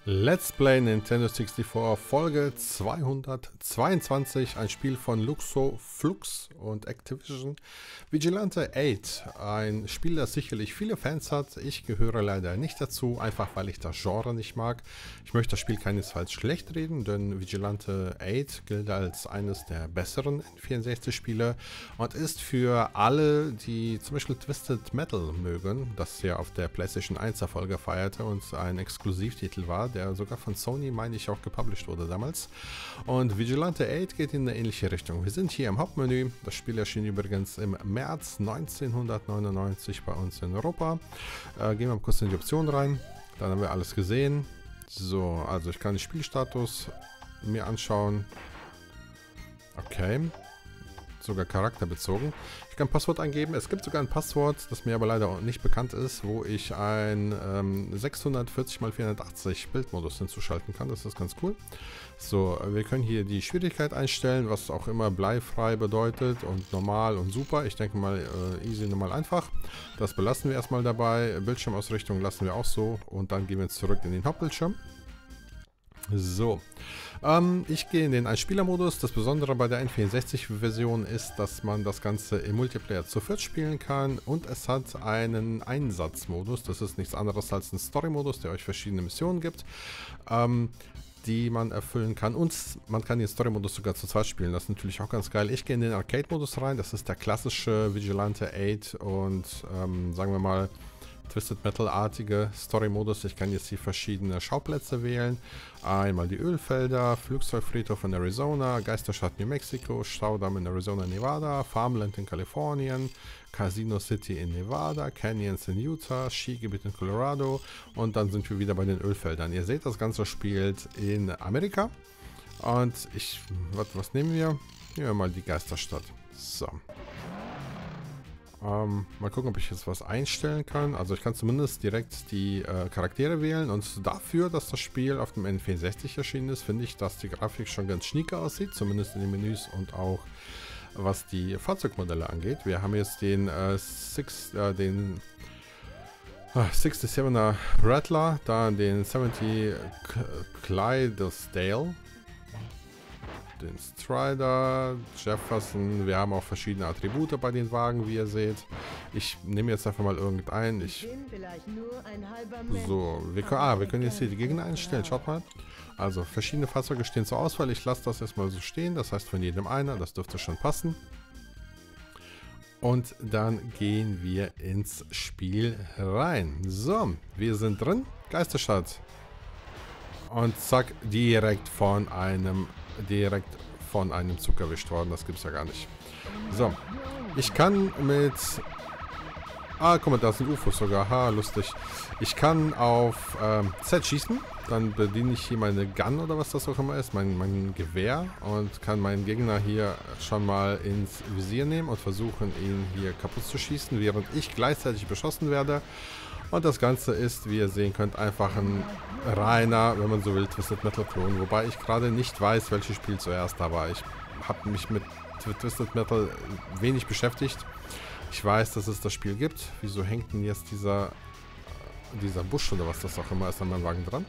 Let's Play Nintendo 64 Folge 222, ein Spiel von Luxo Flux und Activision. Vigilante 8, ein Spiel, das sicherlich viele Fans hat. Ich gehöre leider nicht dazu, einfach weil ich das Genre nicht mag. Ich möchte das Spiel keinesfalls schlecht reden, denn Vigilante 8 gilt als eines der besseren N64-Spiele und ist für alle, die zum Beispiel Twisted Metal mögen, das ja auf der PlayStation 1 Erfolge feierte und ein Exklusivtitel war, der sogar von Sony, meine ich, auch gepublished wurde damals. Und Vigilante 8 geht in eine ähnliche Richtung. Wir sind hier im Hauptmenü. Das Spiel erschien übrigens im März 1999 bei uns in Europa. Gehen wir mal kurz in die Optionen rein. Dann haben wir alles gesehen. So, also ich kann den Spielstatus mir anschauen. Okay. Sogar charakterbezogen. Ich kann ein Passwort eingeben. Es gibt sogar ein Passwort, das mir aber leider nicht bekannt ist, wo ich ein 640x480 Bildmodus hinzuschalten kann. Das ist ganz cool. So, wir können hier die Schwierigkeit einstellen, was auch immer bleifrei bedeutet und normal und super. Ich denke mal easy, normal, einfach. Das belassen wir erstmal dabei. Bildschirmausrichtung lassen wir auch so und dann gehen wir zurück in den Hauptbildschirm. So, ich gehe in den Einspielermodus. Das Besondere bei der N64-Version ist, dass man das Ganze im Multiplayer zu viert spielen kann und es hat einen Einsatzmodus. Das ist nichts anderes als ein Story-Modus, der euch verschiedene Missionen gibt, die man erfüllen kann, und man kann den Story-Modus sogar zu zweit spielen. Das ist natürlich auch ganz geil. Ich gehe in den Arcade-Modus rein. Das ist der klassische Vigilante 8 und sagen wir mal Twisted Metal-artige Story-Modus. Ich kann jetzt hier verschiedene Schauplätze wählen. Einmal die Ölfelder, Flugzeugfriedhof in Arizona, Geisterstadt New Mexico, Staudamm in Arizona, Nevada, Farmland in Kalifornien, Casino City in Nevada, Canyons in Utah, Skigebiet in Colorado und dann sind wir wieder bei den Ölfeldern. Ihr seht, das Ganze spielt in Amerika und was nehmen wir? Nehmen wir mal die Geisterstadt. So. Mal gucken, ob ich jetzt was einstellen kann. Also ich kann zumindest direkt die Charaktere wählen und dafür, dass das Spiel auf dem N64 erschienen ist, finde ich, dass die Grafik schon ganz schnieke aussieht, zumindest in den Menüs und auch was die Fahrzeugmodelle angeht. Wir haben jetzt den 67er Rattler, dann den 70 Clydesdale, den Strider, Jefferson. Wir haben auch verschiedene Attribute bei den Wagen, wie ihr seht. Ich nehme jetzt einfach mal irgendeinen. So, wir können jetzt hier die Gegner einstellen. Schaut mal. Also, verschiedene Fahrzeuge stehen zur Auswahl. Ich lasse das erstmal so stehen. Das heißt, von jedem einer. Das dürfte schon passen. Und dann gehen wir ins Spiel rein. So, wir sind drin. Geisterstadt. Und zack, direkt von einem Zug erwischt worden. Das gibt's ja gar nicht. So. Ich kann mit... Ah, guck mal, da sind UFOs sogar. Ha, lustig. Ich kann auf Z schießen. Dann bediene ich hier meine Gun oder was das auch immer ist. Mein Gewehr. Und kann meinen Gegner hier schon mal ins Visier nehmen und versuchen, ihn hier kaputt zu schießen, während ich gleichzeitig beschossen werde. Und das Ganze ist, wie ihr sehen könnt, einfach ein reiner, wenn man so will, Twisted Metal Klon. Wobei ich gerade nicht weiß, welches Spiel zuerst da war. Ich habe mich mit Twisted Metal wenig beschäftigt. Ich weiß, dass es das Spiel gibt. Wieso hängt denn jetzt dieser Busch oder was das auch immer ist an meinem Wagen dran?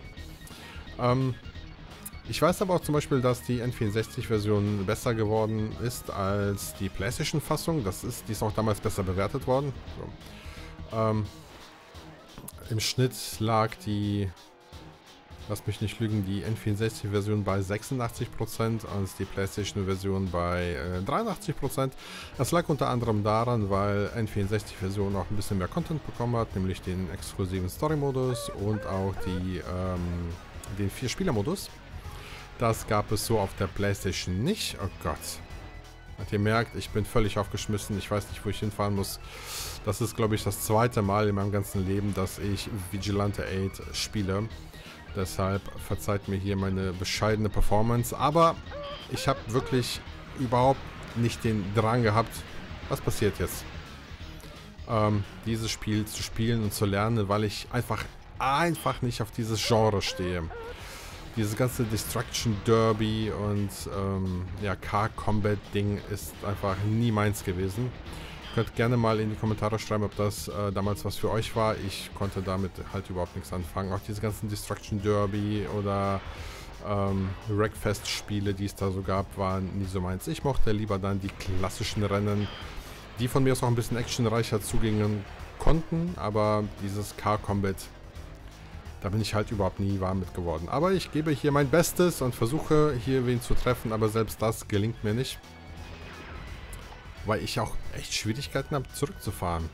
Ich weiß aber auch zum Beispiel, dass die N64-Version besser geworden ist als die PlayStation-Fassung. Die ist auch damals besser bewertet worden. So. Im Schnitt lag die, lass mich nicht lügen, die N64-Version bei 86% und die PlayStation-Version bei 83%. Das lag unter anderem daran, weil N64-Version auch ein bisschen mehr Content bekommen hat, nämlich den exklusiven Story-Modus und auch den 4-Spieler-Modus. Das gab es so auf der PlayStation nicht. Oh Gott. Und ihr merkt, ich bin völlig aufgeschmissen. Ich weiß nicht, wo ich hinfahren muss. Das ist, glaube ich, das zweite Mal in meinem ganzen Leben, dass ich Vigilante 8 spiele. Deshalb verzeiht mir hier meine bescheidene Performance. Aber ich habe wirklich überhaupt nicht den Drang gehabt. Was passiert jetzt? Dieses Spiel zu spielen und zu lernen, weil ich einfach nicht auf dieses Genre stehe. Dieses ganze Destruction Derby und Car Combat Ding ist einfach nie meins gewesen. könnt gerne mal in die Kommentare schreiben, ob das damals was für euch war. Ich konnte damit halt überhaupt nichts anfangen. Auch diese ganzen Destruction Derby oder Wreckfest-Spiele, die es da so gab, waren nie so meins. Ich mochte lieber dann die klassischen Rennen, die von mir aus auch ein bisschen actionreicher zugingen konnten, aber dieses Car Combat, da bin ich halt überhaupt nie warm mit geworden. Aber ich gebe hier mein Bestes und versuche hier wen zu treffen, aber selbst das gelingt mir nicht. Weil ich auch echt Schwierigkeiten habe, zurückzufahren.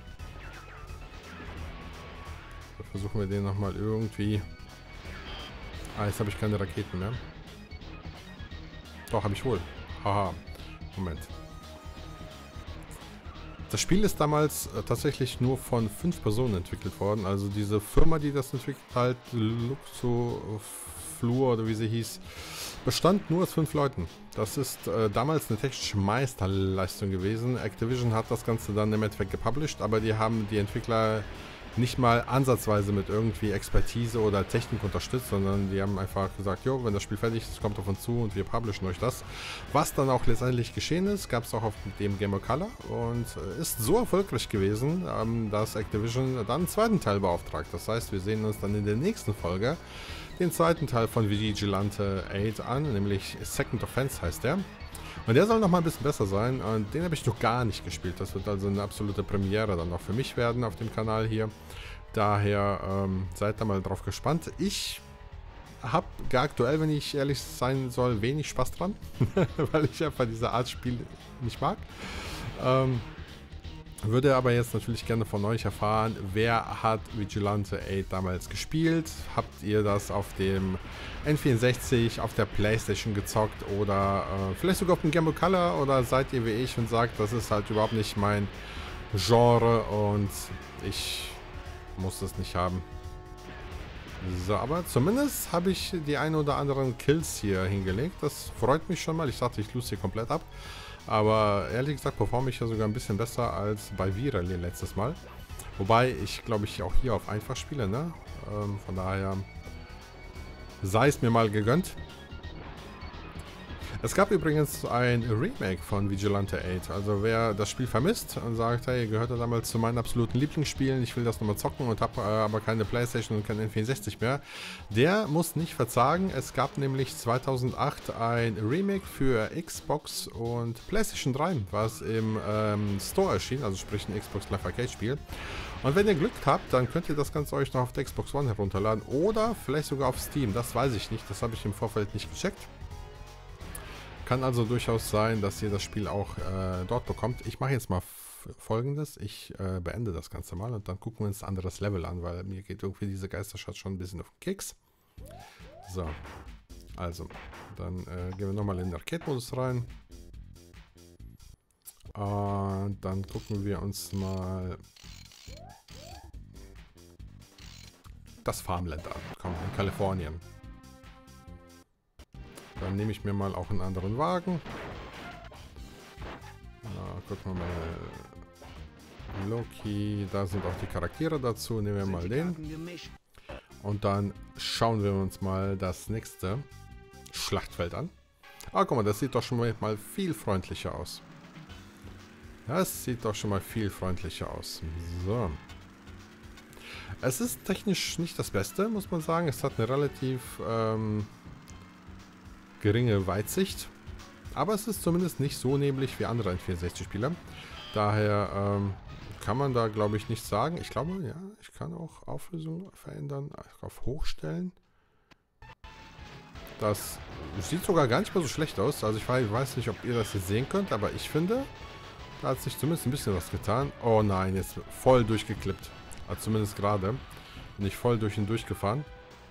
So, versuchen wir den nochmal irgendwie... Ah, jetzt habe ich keine Raketen mehr. Doch, habe ich wohl. Haha. Moment. Das Spiel ist damals tatsächlich nur von 5 Personen entwickelt worden. Also diese Firma, die das entwickelt hat, Luxoflur oder wie sie hieß, bestand nur aus 5 Leuten. Das ist damals eine technische Meisterleistung gewesen. Activision hat das Ganze dann im Endeffekt gepublished, aber die haben die Entwickler nicht mal ansatzweise mit irgendwie Expertise oder Technik unterstützt, sondern die haben einfach gesagt, jo, wenn das Spiel fertig ist, kommt auf uns zu und wir publishen euch das. Was dann auch letztendlich geschehen ist, gab es auch auf dem Game Boy Color und ist so erfolgreich gewesen, dass Activision dann einen zweiten Teil beauftragt. Das heißt, wir sehen uns dann in der nächsten Folge den zweiten Teil von Vigilante 8 an, nämlich Second Offense heißt der. Und der soll noch mal ein bisschen besser sein und den habe ich noch gar nicht gespielt. Das wird also eine absolute Premiere dann noch für mich werden auf dem Kanal hier. Daher seid da mal drauf gespannt. Ich habe aktuell, wenn ich ehrlich sein soll, wenig Spaß dran, weil ich einfach diese Art Spiel nicht mag. Würde aber jetzt natürlich gerne von euch erfahren, wer hat Vigilante 8 damals gespielt? Habt ihr das auf dem N64, auf der Playstation gezockt oder vielleicht sogar auf dem Game Boy Color? Oder seid ihr wie ich und sagt, das ist halt überhaupt nicht mein Genre und ich muss das nicht haben? So, aber zumindest habe ich die ein oder anderen Kills hier hingelegt. Das freut mich schon mal. Ich dachte, ich löse hier komplett ab. Aber ehrlich gesagt performe ich ja sogar ein bisschen besser als bei Virale letztes Mal. Wobei ich, glaube ich, auch hier auf einfach spiele, ne? Von daher sei es mir mal gegönnt. Es gab übrigens ein Remake von Vigilante 8. Also wer das Spiel vermisst und sagt, hey, gehörte damals zu meinen absoluten Lieblingsspielen, ich will das nochmal zocken und habe aber keine Playstation und kein N64 mehr, der muss nicht verzagen. Es gab nämlich 2008 ein Remake für Xbox und Playstation 3, was im Store erschien, also sprich ein Xbox Live Arcade Spiel. Und wenn ihr Glück habt, dann könnt ihr das Ganze euch noch auf der Xbox One herunterladen oder vielleicht sogar auf Steam. Das weiß ich nicht, das habe ich im Vorfeld nicht gecheckt. Kann also durchaus sein, dass ihr das Spiel auch dort bekommt. Ich mache jetzt mal Folgendes. Ich beende das Ganze mal und dann gucken wir uns ein anderes Level an, weil mir geht irgendwie diese Geisterschatz schon ein bisschen auf den Keks. So, also, dann gehen wir nochmal in den Arcade-Modus rein. Und dann gucken wir uns mal das Farmland an. Komm, in Kalifornien. Dann nehme ich mir mal auch einen anderen Wagen. Gucken wir mal. Loki, da sind auch die Charaktere dazu. Nehmen wir mal den. Und dann schauen wir uns mal das nächste Schlachtfeld an. Ah, guck mal, das sieht doch schon mal viel freundlicher aus. Das sieht doch schon mal viel freundlicher aus. So. Es ist technisch nicht das Beste, muss man sagen. Es hat eine relativ geringe Weitsicht. Aber es ist zumindest nicht so neblig wie andere N64-Spieler. Daher kann man da, glaube ich, nichts sagen. Ich glaube, ja, ich kann auch Auflösung verändern. Auf Hochstellen. Das sieht sogar gar nicht mal so schlecht aus. Also ich weiß nicht, ob ihr das jetzt sehen könnt, aber ich finde, da hat sich zumindest ein bisschen was getan. Oh nein, jetzt voll durchgeklippt. Also zumindest gerade. Bin ich voll durch ihn durchgefahren.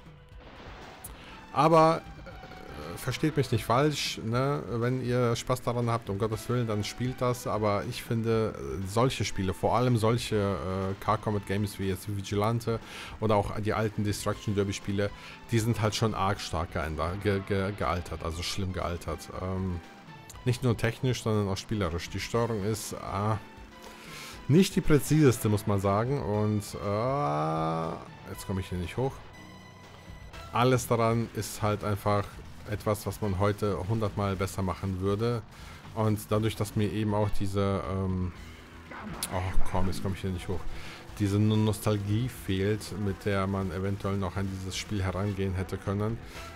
Aber versteht mich nicht falsch, ne? Wenn ihr Spaß daran habt, um Gottes Willen, dann spielt das. Aber ich finde, solche Spiele, vor allem solche Car Combat Games wie jetzt Vigilante oder auch die alten Destruction Derby Spiele, die sind halt schon arg stark gealtert, also schlimm gealtert. Nicht nur technisch, sondern auch spielerisch. Die Steuerung ist nicht die präziseste, muss man sagen. Und jetzt komme ich hier nicht hoch. Alles daran ist halt einfach etwas, was man heute 100-mal besser machen würde. Und dadurch, dass mir eben auch diese Oh komm, jetzt komme ich hier nicht hoch. Diese Nostalgie fehlt, mit der man eventuell noch an dieses Spiel herangehen hätte können.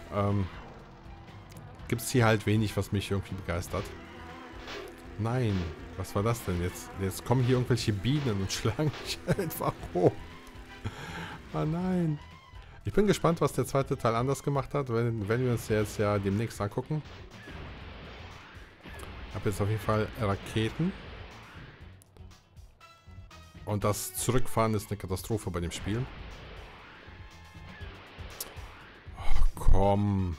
Gibt es hier halt wenig, was mich irgendwie begeistert. Nein, was war das denn jetzt? Jetzt kommen hier irgendwelche Bienen und schlagen mich einfach hoch. Ah nein. Ich bin gespannt, was der zweite Teil anders gemacht hat, wenn wir uns jetzt ja demnächst angucken. Ich habe jetzt auf jeden Fall Raketen. Und das Zurückfahren ist eine Katastrophe bei dem Spiel. Ach, komm.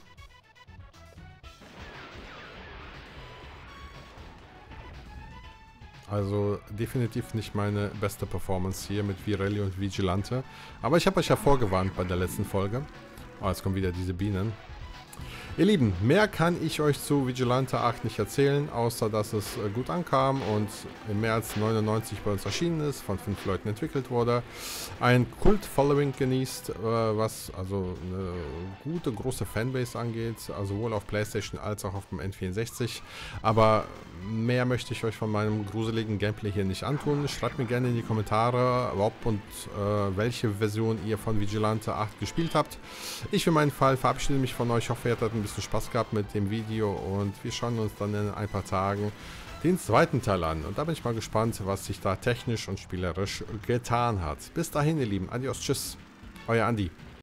Also definitiv nicht meine beste Performance hier mit Virelli und Vigilante. Aber ich habe euch ja vorgewarnt bei der letzten Folge. Oh, jetzt kommen wieder diese Bienen. Ihr Lieben, mehr kann ich euch zu Vigilante 8 nicht erzählen, außer dass es gut ankam und im März 99 bei uns erschienen ist, von 5 Leuten entwickelt wurde. Ein Kult-Following genießt, was also eine gute, große Fanbase angeht, also sowohl auf PlayStation als auch auf dem N64. Aber mehr möchte ich euch von meinem gruseligen Gameplay hier nicht antun. Schreibt mir gerne in die Kommentare, ob und welche Version ihr von Vigilante 8 gespielt habt. Ich für meinen Fall verabschiede mich von euch, hoffe ihr hattet ein bisschen Spaß gehabt mit dem Video und wir schauen uns dann in ein paar Tagen den zweiten Teil an. Und da bin ich mal gespannt, was sich da technisch und spielerisch getan hat. Bis dahin, ihr Lieben. Adios, tschüss. Euer Andi.